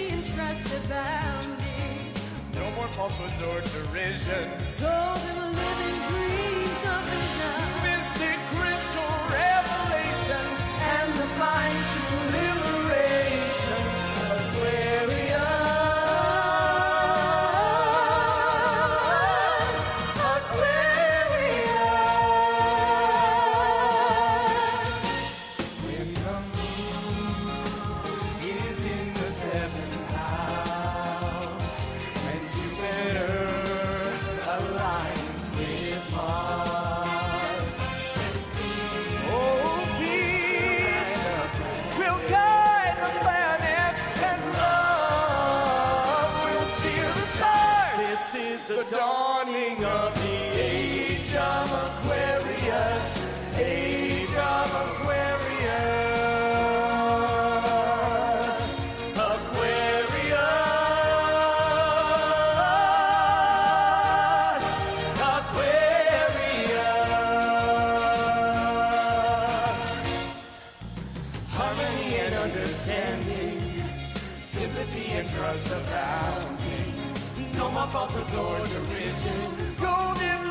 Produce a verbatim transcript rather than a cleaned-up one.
sympathy and trust abounding. No more falsehoods or derision. Told in living dreams of vision. Mystic crystal revelations and the mind's true liberation. Aquarius, Aquarius. When the moon is in the seventh house and Jupiter aligns with Mars, oh, peace will guide the planets and love will steer the stars. This is the dawning of the Age of Aquarius, Age of Aquarius, Aquarius, Aquarius. Harmony and understanding, sympathy and trust abounding. No more falsehoods or derision. Golden